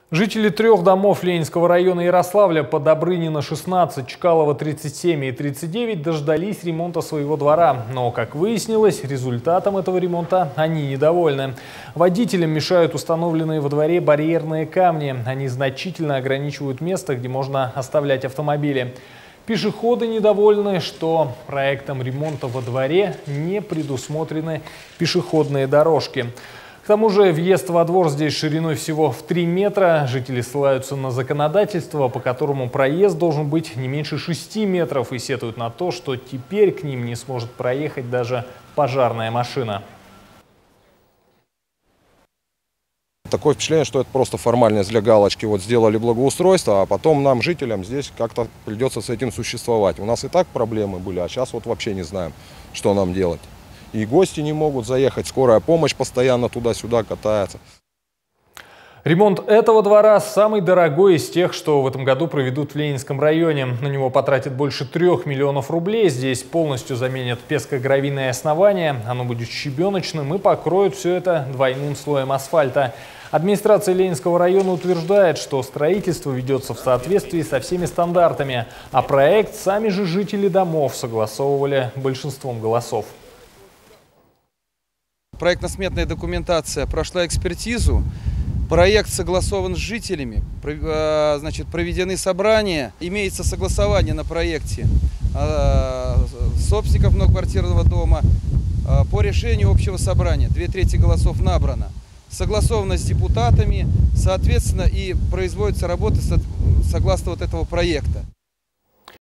Жители 3 домов Ленинского района Ярославля по Добрынина 16, Чкалова 37 и 39 дождались ремонта своего двора. Но, как выяснилось, результатом этого ремонта они недовольны. Водителям мешают установленные во дворе барьерные камни. Они значительно ограничивают место, где можно оставлять автомобили. Пешеходы недовольны, что проектом ремонта во дворе не предусмотрены пешеходные дорожки. К тому же въезд во двор здесь шириной всего в 3 метра. Жители ссылаются на законодательство, по которому проезд должен быть не меньше 6 метров, и сетуют на то, что теперь к ним не сможет проехать даже пожарная машина. Такое впечатление, что это просто формальность для галочки. Вот сделали благоустройство, а потом нам, жителям, здесь как-то придется с этим существовать. У нас и так проблемы были, а сейчас вот вообще не знаем, что нам делать. И гости не могут заехать, скорая помощь постоянно туда-сюда катается. Ремонт этого двора самый дорогой из тех, что в этом году проведут в Ленинском районе. На него потратят больше 3 миллионов рублей. Здесь полностью заменят песко-гравийное основание. Оно будет щебеночным и покроют все это двойным слоем асфальта. Администрация Ленинского района утверждает, что строительство ведется в соответствии со всеми стандартами, а проект сами же жители домов согласовывали большинством голосов. Проектно-сметная документация прошла экспертизу, проект согласован с жителями, значит, проведены собрания, имеется согласование на проекте собственников многоквартирного дома по решению общего собрания. 2/3 голосов набрано. Согласовано с депутатами, соответственно, и производятся работы согласно вот этого проекта.